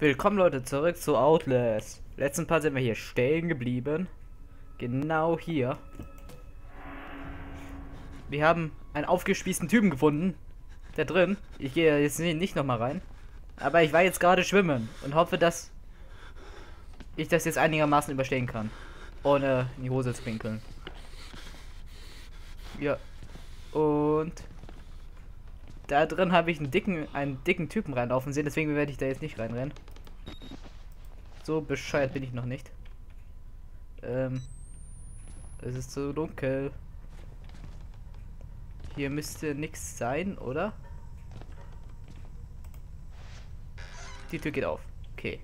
Willkommen Leute zurück zu Outlast. Letzten Part sind wir hier stehen geblieben. Genau hier. Wir haben einen aufgespießten Typen gefunden. Da drin. Ich gehe jetzt nicht nochmal rein. Aber ich war jetzt gerade schwimmen und hoffe, dass ich das jetzt einigermaßen überstehen kann. Ohne in die Hose zu pinkeln. Ja. Und da drin habe ich einen dicken Typen reinlaufen sehen, deswegen werde ich da jetzt nicht reinrennen. So bescheuert bin ich noch nicht. Es ist so dunkel. Hier müsste nichts sein, oder? Die Tür geht auf. Okay.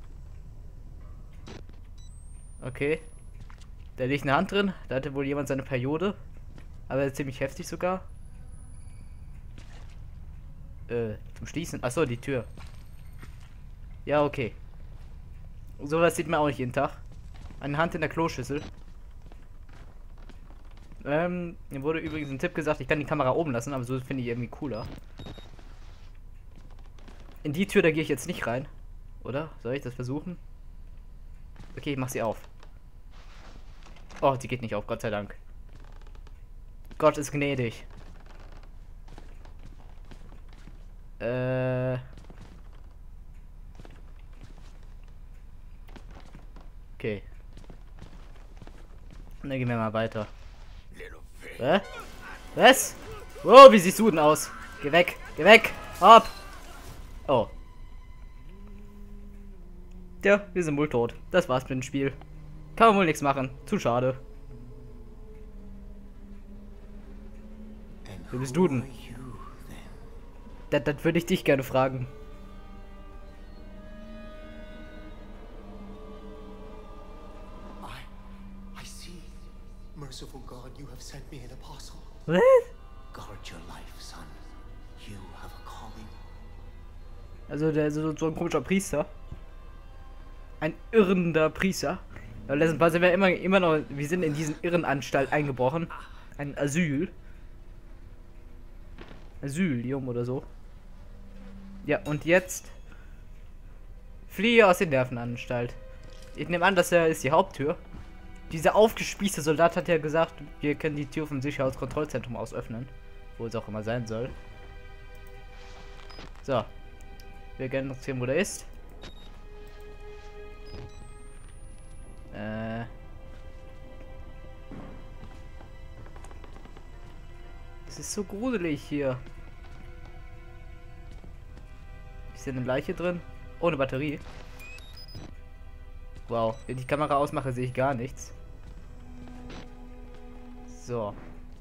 Okay. Da liegt eine Hand drin. Da hatte wohl jemand seine Periode. Aber ziemlich heftig sogar. Zum Schließen. Achso, die Tür. Ja, okay. Sowas sieht man auch nicht jeden Tag. Eine Hand in der Kloschüssel. Mir wurde übrigens ein Tipp gesagt, ich kann die Kamera oben lassen, aber so finde ich irgendwie cooler. In die Tür, da gehe ich jetzt nicht rein. Oder? Soll ich das versuchen? Okay, ich mach sie auf. Oh, sie geht nicht auf, Gott sei Dank. Gott ist gnädig. Okay. Dann gehen wir mal weiter. Was? Oh, wie siehst du denn aus? Geh weg, geh weg, hopp! Oh. Ja, wir sind wohl tot. Das war's mit dem Spiel. Kann man wohl nichts machen. Zu schade. Wer bist du denn? Das würde ich dich gerne fragen. I see. Merciful God, you have sent me an apostle. Was? Guard your life, son. You have a calling. Also der ist so ein komischer Priester. Ein irrender Priester. Ja, letzten Mal sind wir immer noch. Wir sind in diesen Irrenanstalt eingebrochen. Ein Asylium oder so. Ja, und jetzt fliehe aus der Nervenanstalt. Ich nehme an, das ist die Haupttür. Dieser aufgespießte Soldat hat ja gesagt, wir können die Tür vom Sicherheitskontrollzentrum aus öffnen. Wo es auch immer sein soll. So. Wir können uns sehen, wo der ist. Es ist so gruselig hier. Ist hier eine Leiche drin? Ohne Batterie. Wow, wenn ich die Kamera ausmache, sehe ich gar nichts. So.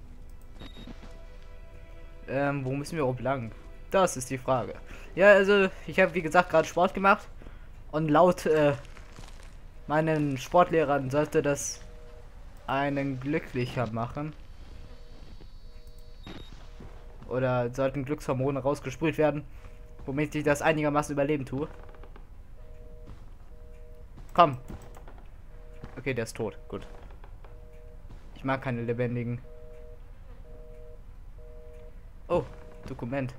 Wo müssen wir überhaupt lang? Das ist die Frage. Ja, also, ich habe wie gesagt gerade Sport gemacht. Und laut meinen Sportlehrern sollte das einen glücklicher machen. Oder sollten Glückshormone rausgesprüht werden, womit ich das einigermaßen überleben tue. Komm. Okay, der ist tot. Gut. Ich mag keine lebendigen. Oh, Dokument.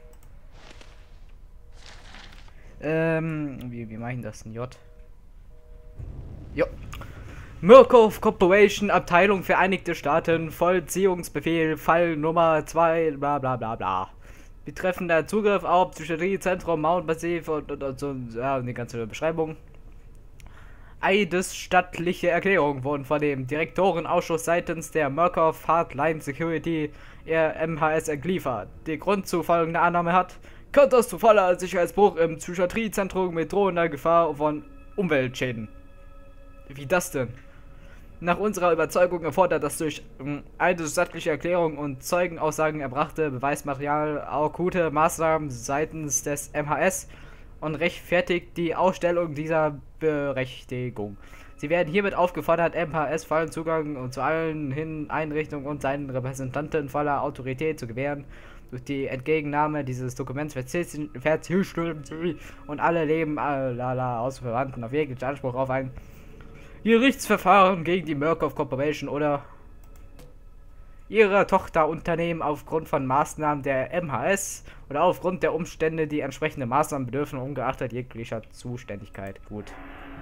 Wie mache ich das denn? J. Jo. Murkoff Corporation, Abteilung Vereinigte Staaten, Vollziehungsbefehl, Fall Nummer 2, bla bla bla bla. Betreffender Zugriff auf Psychiatriezentrum Mount Massiv und so, ja, die ganze Beschreibung. Eidesstattliche Erklärungen wurden von dem Direktorenausschuss seitens der Murkoff Hardline Security MHS entliefert. Die Grund zu folgender Annahme hat: katastrophaler Sicherheitsbruch im Psychiatriezentrum mit drohender Gefahr von Umweltschäden. Wie das denn? Nach unserer Überzeugung erfordert das durch eidesstattliche Erklärung und Zeugenaussagen erbrachte Beweismaterial akute Maßnahmen seitens des MHS und rechtfertigt die Ausstellung dieser Berechtigung. Sie werden hiermit aufgefordert, MHS vollen Zugang zu allen Einrichtungen und seinen Repräsentanten voller Autorität zu gewähren. Durch die Entgegennahme dieses Dokuments verzichten sie und alle Leben aus Verwandten auf jeglichen Anspruch auf ein Gerichtsverfahren gegen die Murkoff Corporation oder ihre Tochterunternehmen aufgrund von Maßnahmen der MHS oder aufgrund der Umstände, die entsprechende Maßnahmen bedürfen, ungeachtet jeglicher Zuständigkeit. Gut.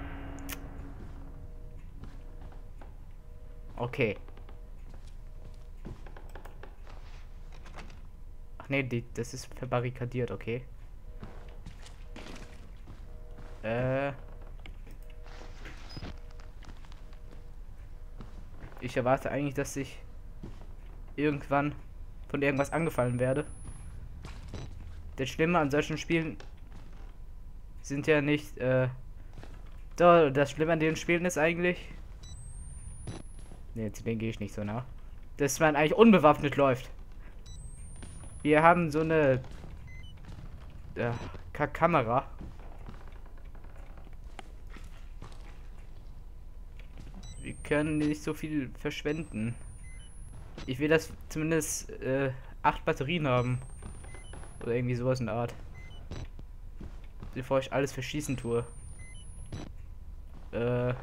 Okay. Ach nee, das ist verbarrikadiert, okay. Ich erwarte eigentlich, dass ich irgendwann von irgendwas angefallen werde. Das Schlimme an solchen Spielen sind ja nicht, das Schlimme an den Spielen ist eigentlich... Ne, zu denen gehe ich nicht so nah. Dass man eigentlich unbewaffnet läuft. Wir haben so eine Kamera. Wir können nicht so viel verschwenden. Ich will, dass zumindest 8 Batterien haben. Oder irgendwie sowas in der Art. Bevor ich alles verschießen tue. Ja,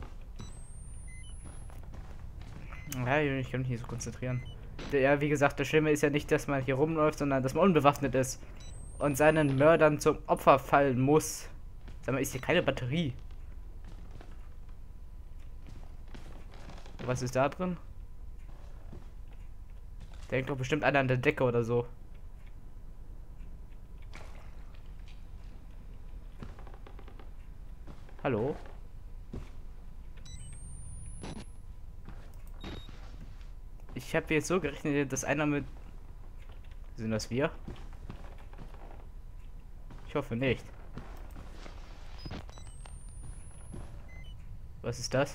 ich kann mich nicht so konzentrieren. Ja, wie gesagt, das Schlimme ist ja nicht, dass man hier rumläuft, sondern dass man unbewaffnet ist. Und seinen Mördern zum Opfer fallen muss. Sag mal, ist hier keine Batterie? Was ist da drin? Da hängt doch bestimmt einer an der Decke oder so. Hallo? Ich habe jetzt so gerechnet, dass einer mit... Sind das wir? Ich hoffe nicht. Was ist das?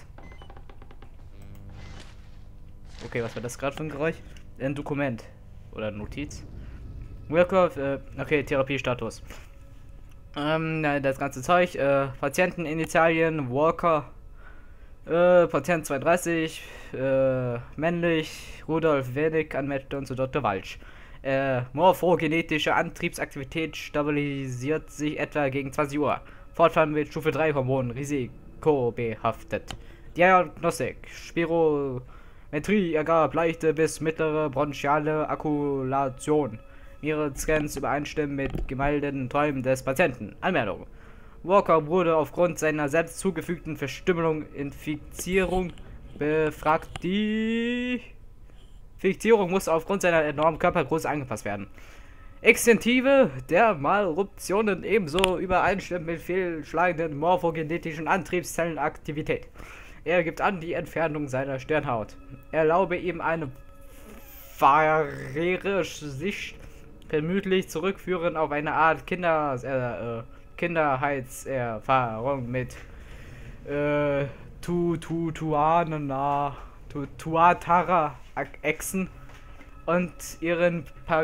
Okay, was war das gerade für ein Geräusch? Ein Dokument. Oder Notiz. Welcome, okay, Therapiestatus. Das ganze Zeug, Patienteninitialien, Walker, Patient 32, männlich, Rudolf Wenig, Anmeldung zu Dr. Walsch. Morphogenetische Antriebsaktivität stabilisiert sich etwa gegen 20 Uhr. Fortfahren mit Stufe 3 Hormonen, risikobehaftet. Diagnostik, Spirometrie ergab leichte bis mittlere bronchiale Akkulation. Ihre Scans übereinstimmen mit gemeldeten Träumen des Patienten. Anmeldung. Walker wurde aufgrund seiner selbst zugefügten Verstümmelung Infizierung befragt. Die Infizierung muss aufgrund seiner enormen Körpergröße angepasst werden. Extentive der Malruptionen ebenso übereinstimmt mit fehlschlagenden morphogenetischen Antriebszellenaktivität. Er gibt an die Entfernung seiner Stirnhaut. Erlaube ihm eine pharische Sicht vermutlich zurückführen auf eine Art Kinderheitserfahrung mit Tuatara-Echsen und ihren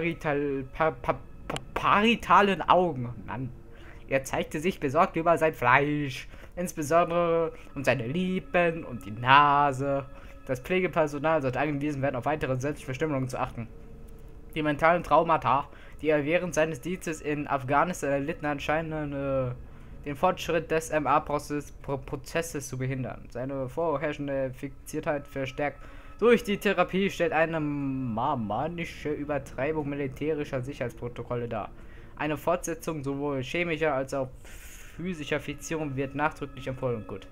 paritalen Augen. Mann. Er zeigte sich besorgt über sein Fleisch, insbesondere um seine Lippen und die Nase. Das Pflegepersonal sollte angewiesen werden, auf weitere Selbstverstümmelungen zu achten. Die mentalen Traumata, die er während seines Dienstes in Afghanistan erlitten hat, scheinen den Fortschritt des MA-Prozesses zu behindern. Seine vorherrschende Fixiertheit verstärkt durch die Therapie stellt eine manische Übertreibung militärischer Sicherheitsprotokolle dar. Eine Fortsetzung sowohl chemischer als auch physischer Fixierung wird nachdrücklich empfohlen. Gut.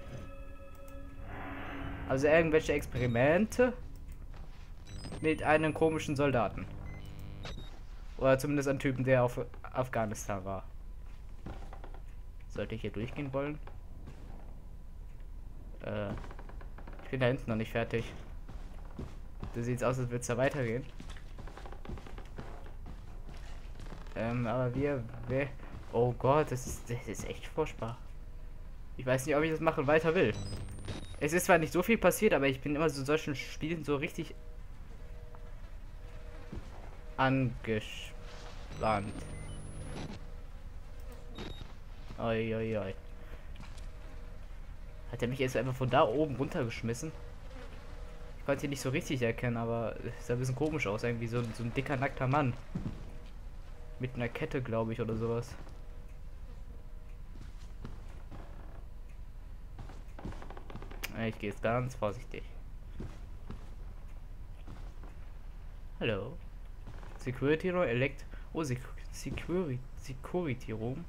Also irgendwelche Experimente mit einem komischen Soldaten. Oder zumindest ein Typen, der auf Afghanistan war. Sollte ich hier durchgehen wollen? Ich bin da hinten noch nicht fertig. Da sieht es aus, als würde es da weitergehen. Aber wir... Oh Gott, das ist echt furchtbar. Ich weiß nicht, ob ich das machen weiter will. Es ist zwar nicht so viel passiert, aber ich bin immer so in solchen Spielen so richtig angespannt. Oi, oi, oi. Hat er mich jetzt einfach von da oben runtergeschmissen? Ich konnte ihn nicht so richtig erkennen, aber es sah ein bisschen komisch aus. Irgendwie so ein dicker, nackter Mann. Mit einer Kette, glaube ich, oder sowas. Ich gehe jetzt ganz vorsichtig. Hallo. Security Room, Oh, Security Room.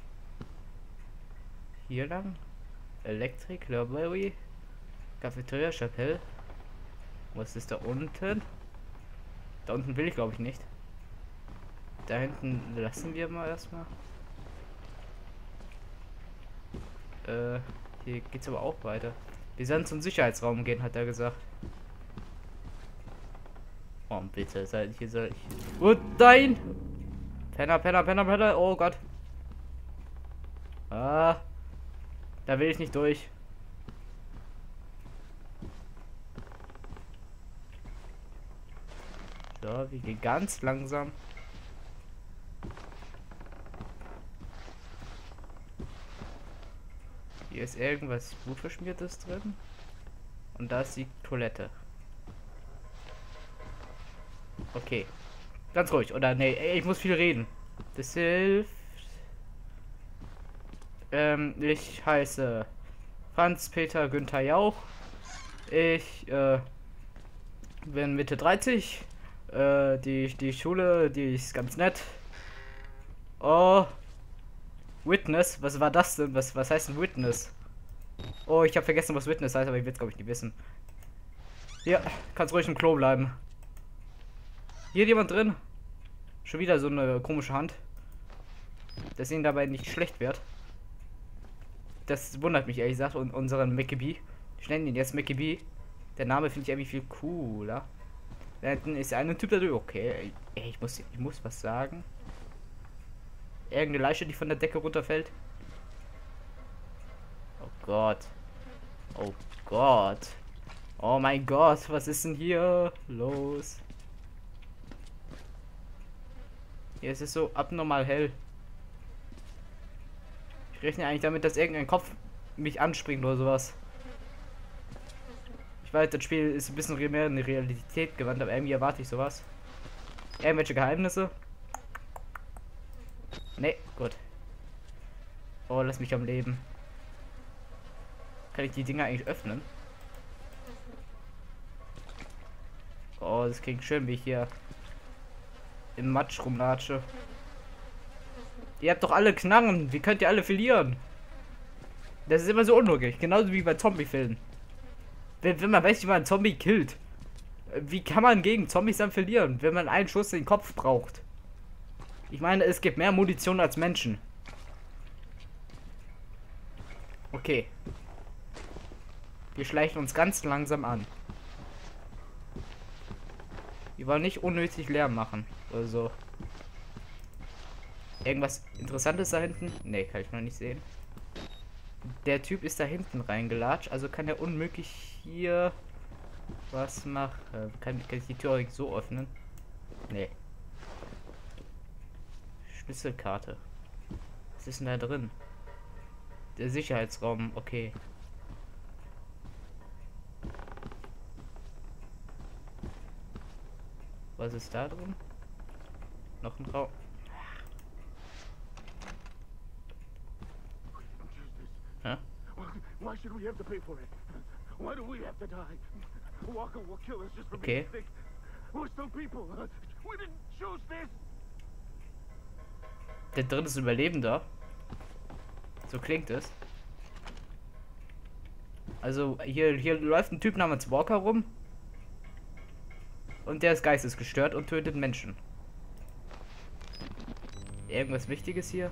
Hier lang. Electric, Library. Cafeteria, Chapelle. Was ist da unten? Da unten will ich glaube ich nicht. Da hinten lassen wir mal erstmal. Hier geht's aber auch weiter. Wir sollen zum Sicherheitsraum gehen, hat er gesagt. Oh, bitte, hier soll ich. Oh, nein! Penner, Penner, Penner, Penner. Oh Gott. Ah. Da will ich nicht durch. So, wir gehen ganz langsam. Hier ist irgendwas Blutverschmiertes drin. Und da ist die Toilette. Okay. Ganz ruhig. Oder nee, ich muss viel reden. Das hilft. Ich heiße Franz Peter Günther Jauch. Ich bin Mitte 30. Die Schule, die ist ganz nett. Oh. Witness? Was war das denn? Was heißt ein Witness? Oh, ich habe vergessen, was Witness heißt, aber ich will es glaube ich nicht wissen. Ja, kannst ruhig im Klo bleiben. Hier jemand drin? Schon wieder so eine komische Hand. Dass ihnen dabei nicht schlecht wird. Das wundert mich ehrlich gesagt. Und unseren Mackie. Ich nenne ihn jetzt Mackie. Der Name finde ich irgendwie viel cooler. Da hinten ist ein Typ da drüben. Okay, ey, ich muss was sagen. Irgendeine Leiche, die von der Decke runterfällt. Oh Gott. Oh Gott. Oh mein Gott, was ist denn hier los? Hier ist es so abnormal hell. Ich rechne eigentlich damit, dass irgendein Kopf mich anspringt oder sowas. Ich weiß, das Spiel ist ein bisschen mehr in die Realität gewandt, aber irgendwie erwarte ich sowas. Irgendwelche Geheimnisse? Nee, gut. Oh, lass mich am Leben. Kann ich die Dinger eigentlich öffnen? Oh, das klingt schön, wie ich hier im Matsch rumlatsche. Ihr habt doch alle Knarren. Wie könnt ihr alle verlieren? Das ist immer so unlogisch. Genauso wie bei Zombie-Filmen. Wenn man weiß, wie man einen Zombie killt. Wie kann man gegen Zombies dann verlieren, wenn man einen Schuss in den Kopf braucht? Ich meine, es gibt mehr Munition als Menschen. Okay. Wir schleichen uns ganz langsam an. Wir wollen nicht unnötig Lärm machen. Oder so. Irgendwas Interessantes da hinten? Ne, kann ich noch nicht sehen. Der Typ ist da hinten reingelatscht. Also kann er unmöglich hier was machen. Kann ich die Tür so öffnen? Ne. Schlüsselkarte. Was ist denn da drin? Der Sicherheitsraum, okay. Was ist da drin? Noch ein Raum. Huh? Why should we have to pay for it? Why do we have to die? Walker will kill us just for being sick. We're still people. We didn't choose this. Der dritte ist Überlebender. So klingt es. Also hier läuft ein Typ namens Walker rum. Und der ist geistesgestört und tötet Menschen. Irgendwas Wichtiges hier?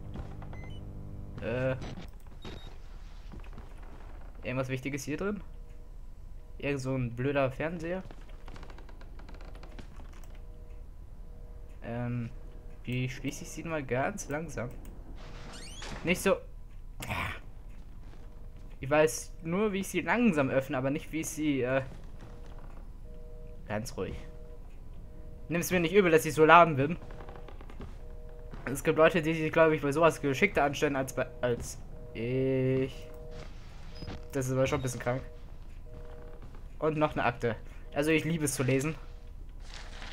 Irgendwas Wichtiges hier drin? Irgend so ein blöder Fernseher? Wie schließe ich sie mal ganz langsam? Nicht so. Ich weiß nur, wie ich sie langsam öffne, aber nicht, wie ich sie, ganz ruhig. Nimm es mir nicht übel, dass ich so lahm bin. Es gibt Leute, die sich, glaube ich, bei sowas geschickter anstellen als ich. Das ist aber schon ein bisschen krank. Und noch eine Akte. Also ich liebe es zu lesen.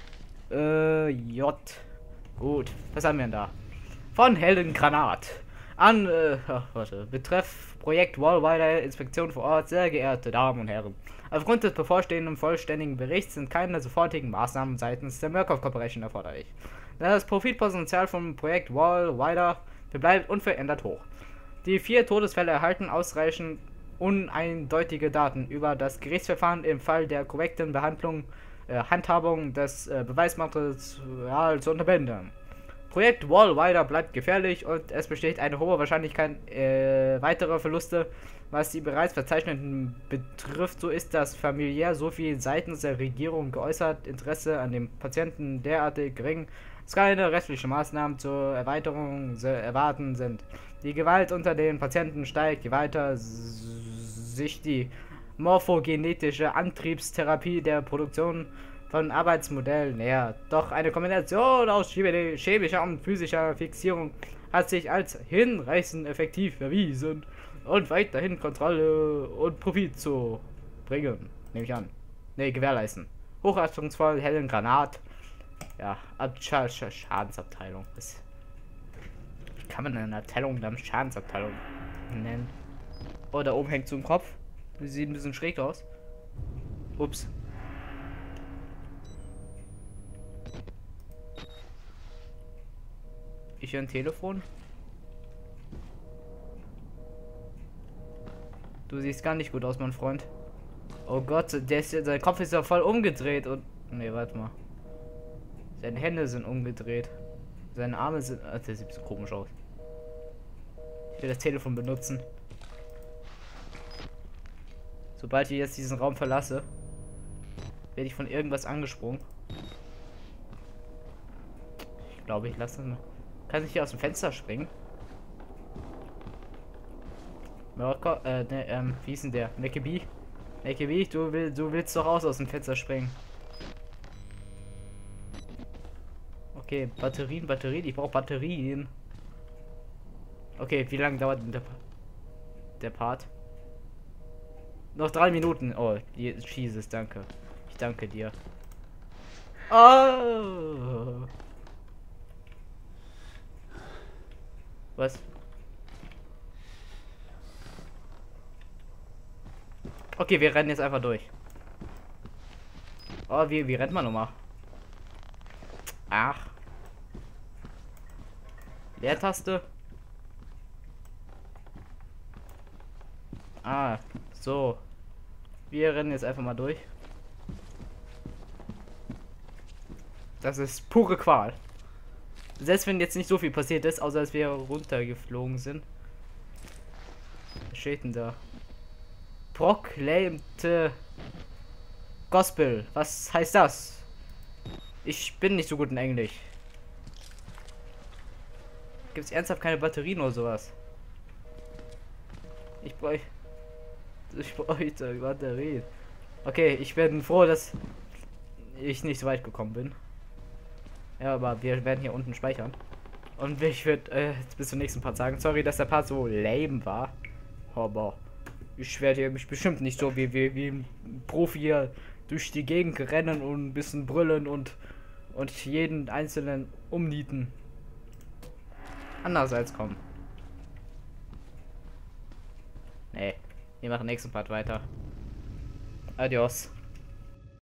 J. Gut. Was haben wir denn da? Von Helen Granat. Betreff Projekt Wallwider Inspektion vor Ort, sehr geehrte Damen und Herren. Aufgrund des bevorstehenden vollständigen Berichts sind keine sofortigen Maßnahmen seitens der Murkoff Corporation erforderlich. Da das Profitpotenzial vom Projekt Wallwider bleibt unverändert hoch. Die 4 Todesfälle erhalten ausreichend uneindeutige Daten über das Gerichtsverfahren im Fall der korrekten Handhabung des Beweismaterials zu unterbinden. Projekt Wallwider bleibt gefährlich und es besteht eine hohe Wahrscheinlichkeit weiterer Verluste. Was die bereits Verzeichneten betrifft, so ist das familiär sowie seitens der Regierung geäußert Interesse an dem Patienten derartig gering, dass keine restlichen Maßnahmen zur Erweiterung erwarten sind. Die Gewalt unter den Patienten steigt, je weiter sich die morphogenetische Antriebstherapie der Produktion von Arbeitsmodellen nähert. Doch eine Kombination aus chemischer und physischer Fixierung hat sich als hinreichend effektiv erwiesen und weiterhin Kontrolle und Profit zu bringen. Nehme ich an. Ne, gewährleisten. Hochachtungsvoll, hellen Granat. Ja, Schadensabteilung. Wie kann man eine Abteilung dann Schadensabteilung nennen? Oh, da oben hängt so ein Kopf. Sieht ein bisschen schräg aus. Ups. Ich höre ein Telefon. Du siehst gar nicht gut aus, mein Freund. Oh Gott, sein Kopf ist ja voll umgedreht und... Ne, warte mal. Seine Hände sind umgedreht. Seine Arme sind... der sieht so komisch aus. Ich will das Telefon benutzen. Sobald ich jetzt diesen Raum verlasse, werde ich von irgendwas angesprungen. Ich glaube, ich lasse es mal. Kann ich hier aus dem Fenster springen? Wie ist denn der? Nekebi? Nekebi, du willst doch aus dem Fenster springen. Okay, Batterien. Ich brauche Batterien. Okay, wie lange dauert der Part? Noch 3 Minuten. Oh, Jesus, danke. Ich danke dir. Oh. Was? Okay, wir rennen jetzt einfach durch. Oh, wie rennt man nochmal? Ach. Leertaste. Ah, so. Wir rennen jetzt einfach mal durch. Das ist pure Qual. Selbst wenn jetzt nicht so viel passiert ist, außer dass wir runtergeflogen sind. Was steht denn da? Proclaimed Gospel. Was heißt das? Ich bin nicht so gut in Englisch. Gibt es ernsthaft keine Batterien oder sowas? Ich bräuchte Batterien. Okay, ich bin froh, dass ich nicht so weit gekommen bin. Ja, aber wir werden hier unten speichern. Und ich würde bis zum nächsten Part sagen. Sorry, dass der Part so lame war. Aber ich werde hier mich bestimmt nicht so wie ein Profi hier durch die Gegend rennen und ein bisschen brüllen und jeden einzelnen umnieten. Andererseits kommen. Nee, wir machen nächsten Part weiter. Adios.